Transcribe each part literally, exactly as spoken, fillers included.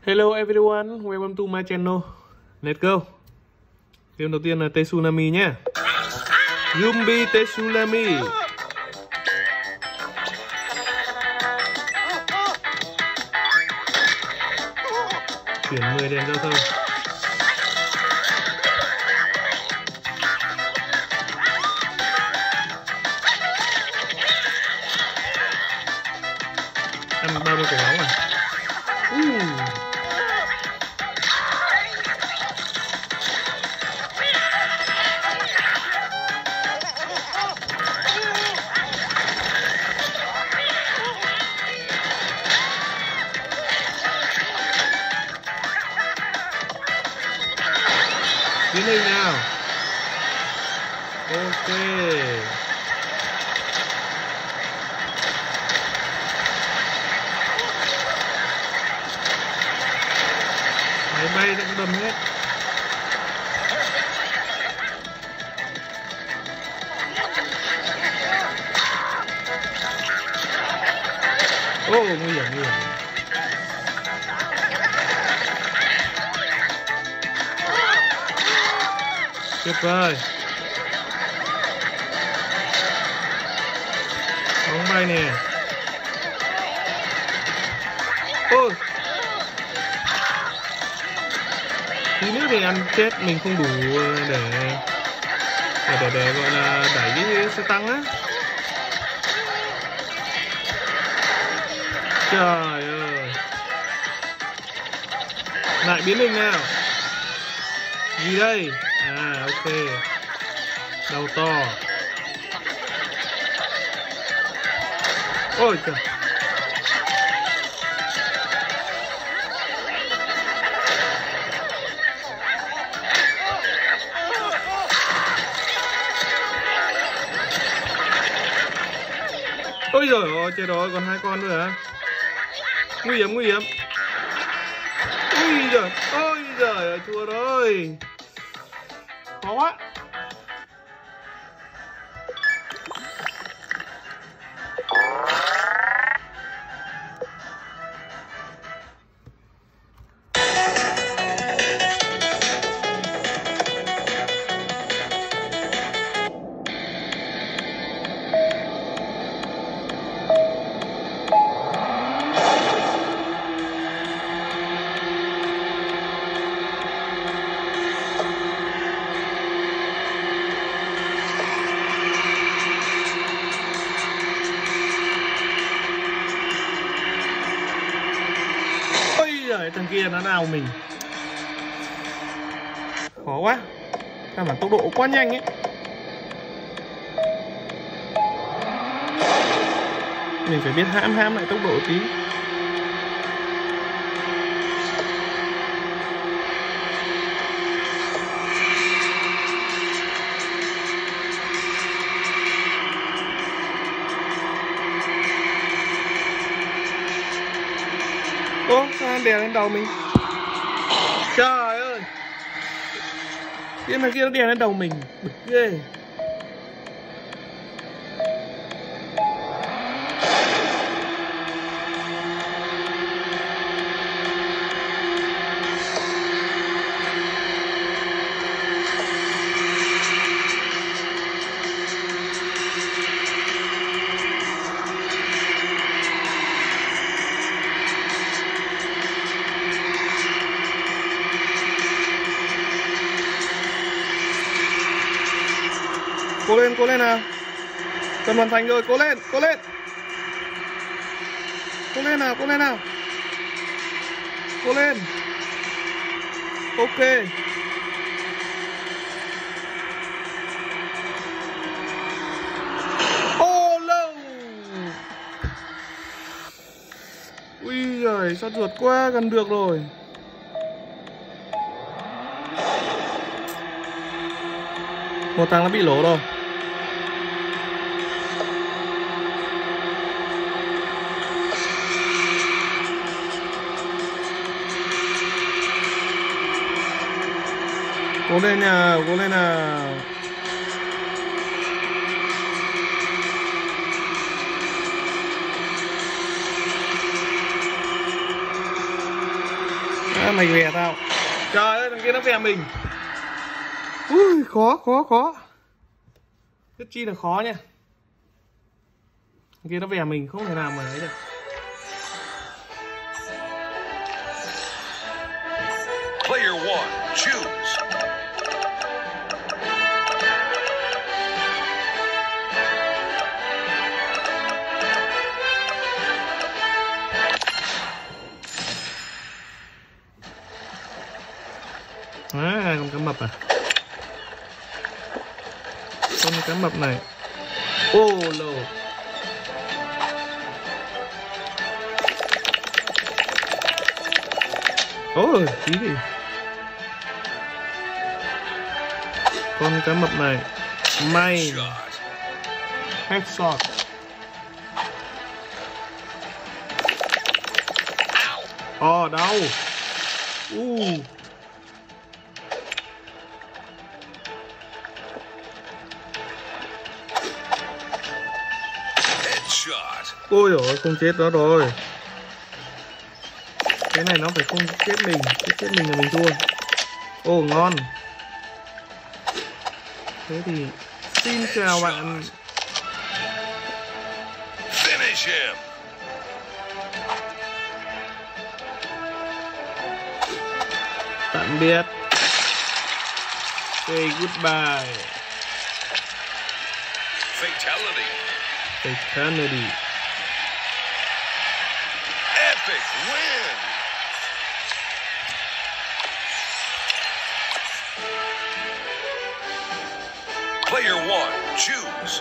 Hello everyone, welcome to my channel. Let's go. Game đầu tiên là Tsunami nhé. Gumby Tsunami. Chuyển mười đèn giao thông. Ăn ba mươi cái bóng à? Uh. Tiến hình nào. Ok. Máy bay đã đâm hết. Ô, oh, nguy hiểm, nguy hiểm. Tuyệt vời. Bóng bay nè. Ôi, tí nữa thì ăn chết mình không đủ để để để, để gọi là đẩy cái xe tăng á. Trời ơi. Lại biến hình nào. Gì đây? À, ok. Đầu to. Ôi trời. Ôi giời ơi, chết rồi, còn hai con nữa hả? Nguy hiểm, nguy hiểm. Ui giời, ôi giời ơi, thua rồi. Khó quá. Thằng kia nó nào mình. Khó quá. Căn bản tốc độ quá nhanh ấy. Mình phải biết hãm hãm lại tốc độ tí. Ô, sao anh đè lên đầu mình? Trời ơi. Cái thằng kia nó đè lên đầu mình. Bực ghê. Cố lên, cố lên nào. Cần hoàn thành rồi, cố lên, cố lên. Cố lên nào, cố lên nào. Cố lên. Ok. Ô lâu. Ui giời, sao ruột quá, gần được rồi. Một thằng nó bị lỗ rồi. Cố lên nào, cố lên nào. À, mày về tao. Trời ơi, thằng kia nó về mình. Ui, khó, khó, khó. Rất chi là khó nha. Thằng kia nó về mình không thể nào mà ấy được. Player one, choose. À, con cá mập à? Con cá mập này. Ô lô. Ôi, tí gì? Con cá mập này. May. Headshot. Ồ, đau. Uh. Ôi dồi, không chết đó rồi. Cái này nó phải không chết mình. Chết, chết mình là mình thua. Ồ, ngon. Thế thì xin chào bạn. Finish him. Tạm biệt. Say goodbye. Fatality. Fatality. Epic win. Player one, choose.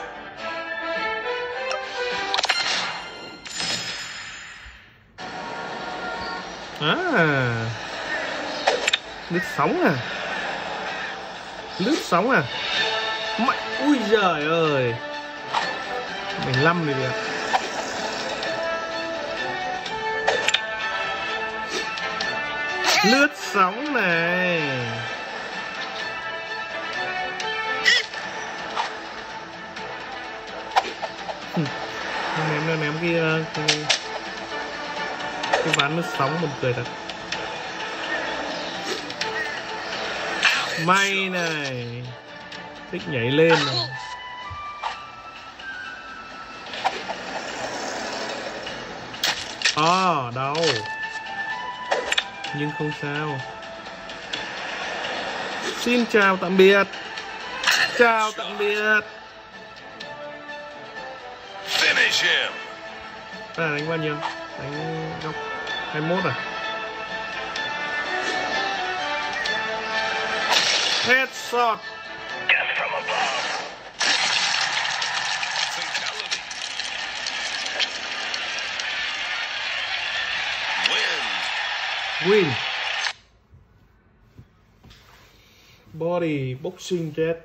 À, lướt sóng à? Lướt sóng à? Mạnh, ui giời ơi, mười lăm này được. Lướt sóng này. Ném ném cái cái, cái ván lướt sóng buồn cười thật. May này, thích nhảy lên này. À, đau. Nhưng không sao. Xin chào tạm biệt. Chào tạm biệt. Finish him. À, đánh bao nhiêu? Đánh góc hai mươi mốt à? Headshot. Death from above. Fatality. Win. Win. Body boxing jet.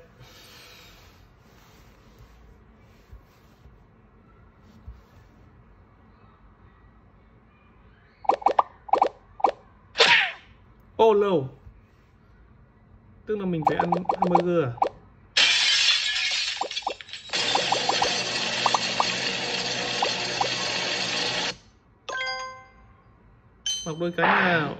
Ô lâu. Tức là mình phải ăn hamburger à? Mặc đôi cánh nào.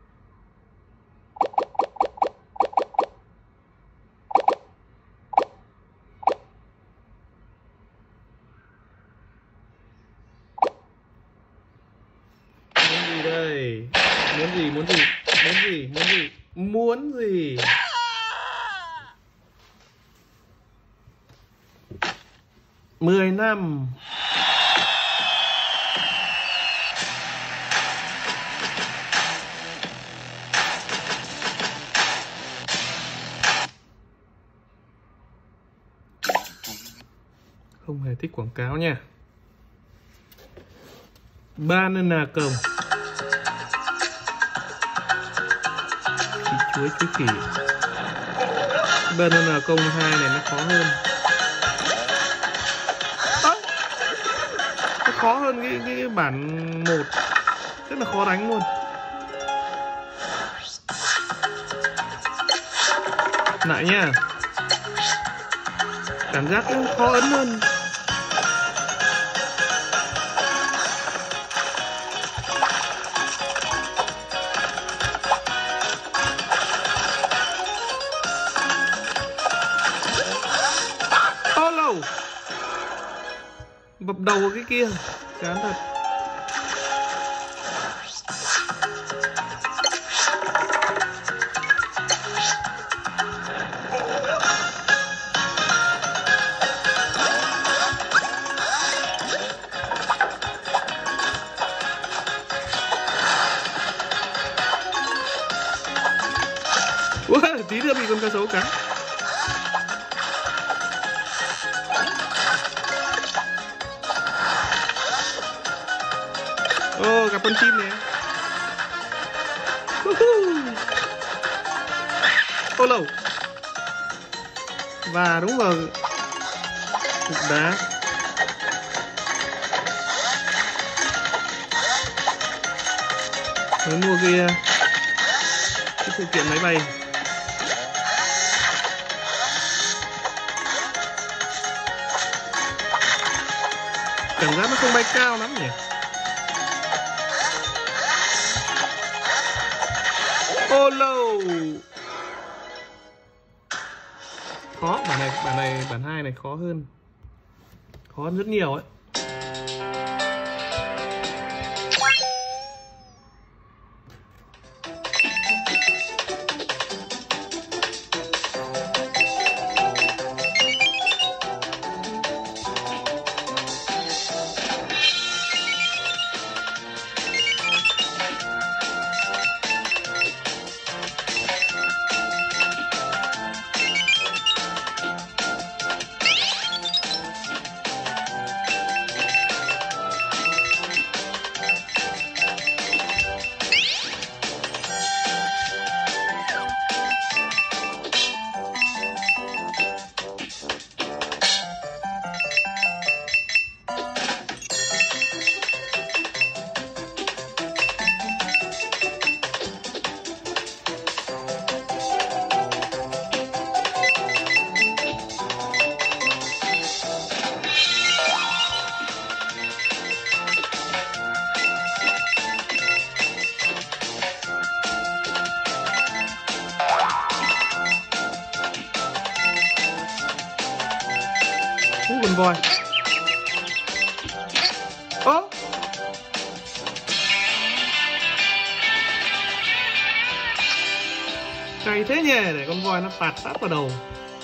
Muốn gì đây? Muốn gì? Muốn gì? Muốn gì? Muốn gì? Muốn gì? Mười năm. Không hề thích quảng cáo nha. Banana cồng. Chuối chuối khỉ. Banana công hai này nó khó hơn. À, nó khó hơn cái, cái, cái bản một. Rất là khó đánh luôn. Lại nha. Cảm giác cũng khó ấn hơn. bập đầu vào cái kia. Chán thật. Wow, tí nữa bị con cá sấu cắn. Ô, oh, gặp con chim nè. Ô lầu. Và đúng vào cục đá. Mới mua cái cái phụ kiện máy bay. Cảm giác nó không bay cao lắm nhỉ. Ô lâu. Khó, bản này, bản này, bản hai này khó hơn. Khó hơn rất nhiều ấy. Ú, con voi. Ố, cày thế nhỉ, để con voi nó phạt sát vào đầu.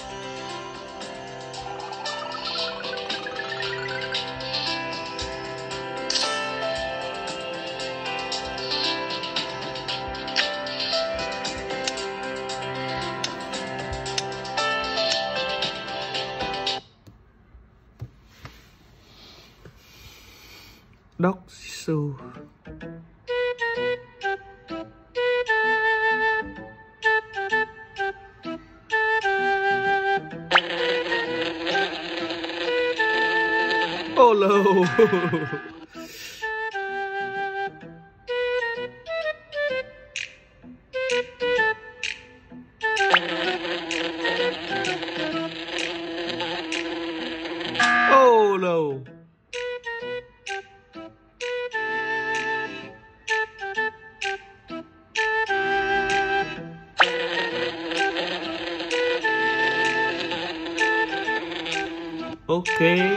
Dog Show. Oh no. Oh no. Okay.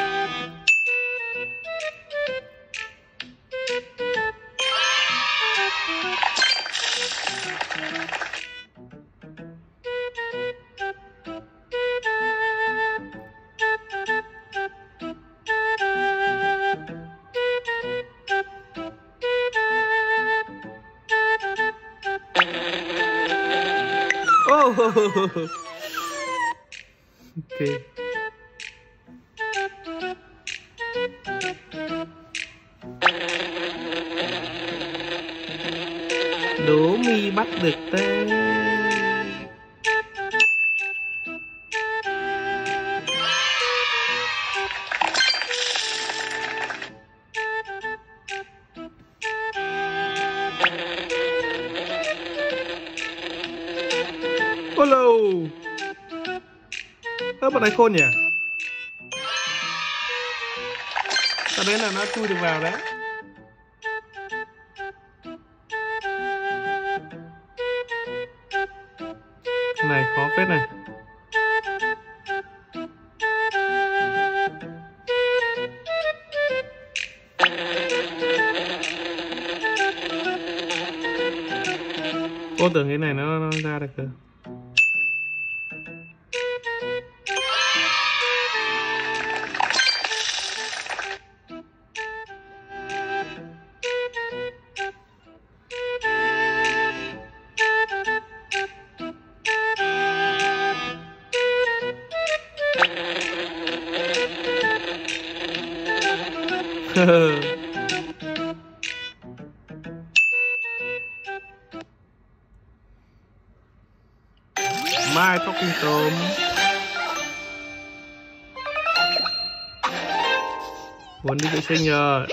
Oh. Okay. Đố mi bắt được tên. Hello. Ơ, bọn này khôn nhỉ? Ở đấy là nó chui được vào đấy. Cái này khó phết này. Cô tưởng cái này nó, nó ra được cơ. Mai talking tôm. Muốn đi vệ sinh rồi.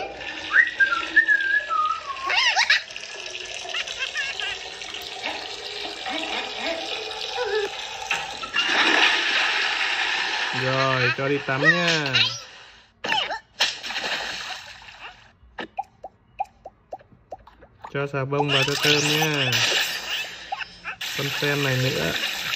Rồi, cho đi tắm nha. Cho xà bông vào cho thơm nha. Con sen này nữa.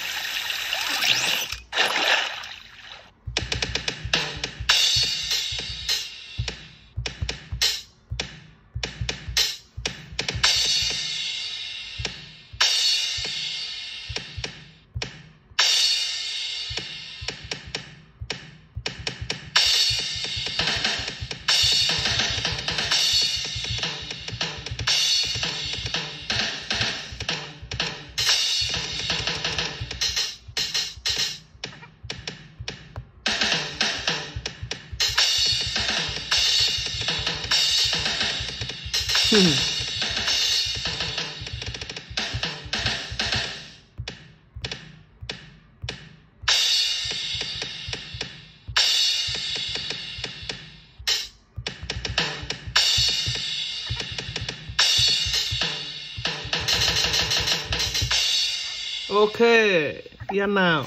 Ok, đi ăn nào.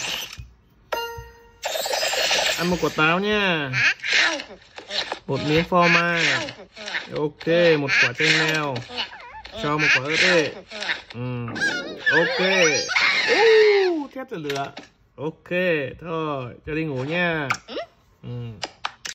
Ăn một quả táo nha. Một miếng phô mai. Ok, một quả chanh leo. Cho một quả ớt đi. Ừ. Ok. uh, Thét từ lửa. Ok, thôi, cho đi ngủ nha. Ừ.